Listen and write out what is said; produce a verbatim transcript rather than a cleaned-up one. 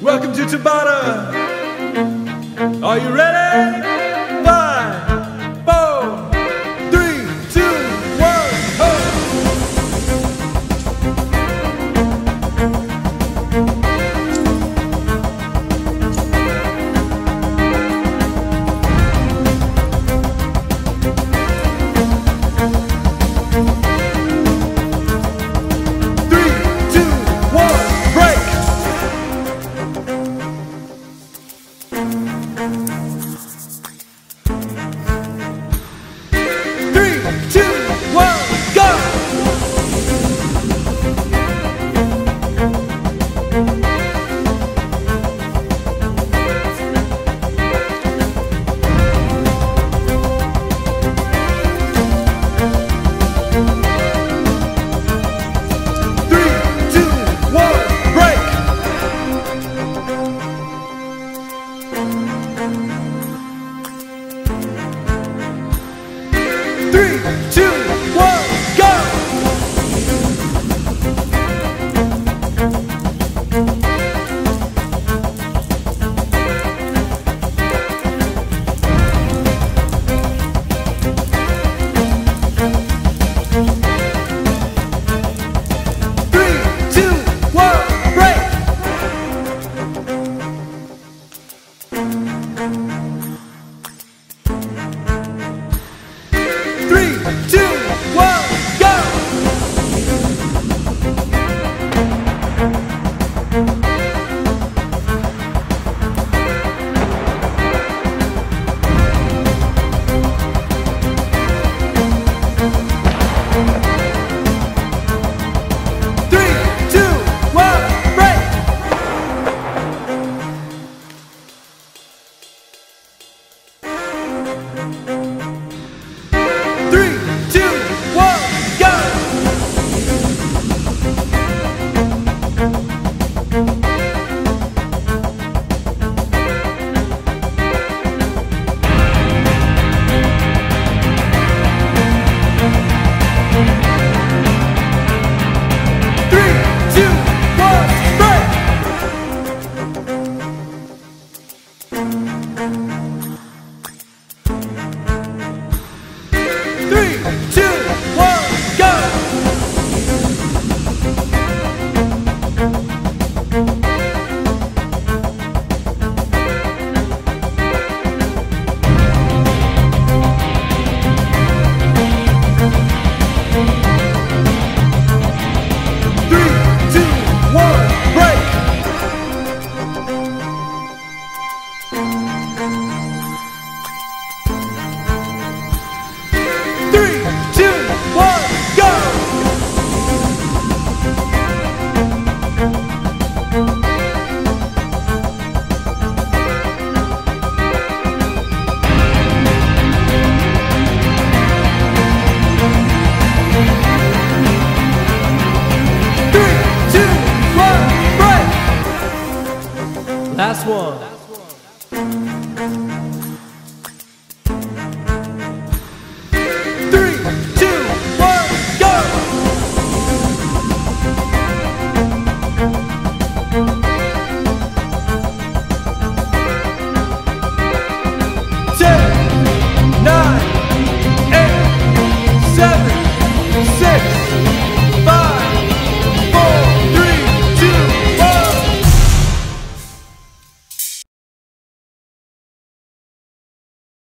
Welcome to Tabata. Are you ready? Five, four, three, two, one, ho! Three, two, one, break! Three, two, one, go! Three, two, one, break! Three, two, one, go! Three, two, one, break! Three, two, one, go! Three, two, one, break! Three, two, one, go! Three, two, one, break! Three, two, one, go! Three, two, one, break! Three, two, one, go! Three, two, one, break! Last one.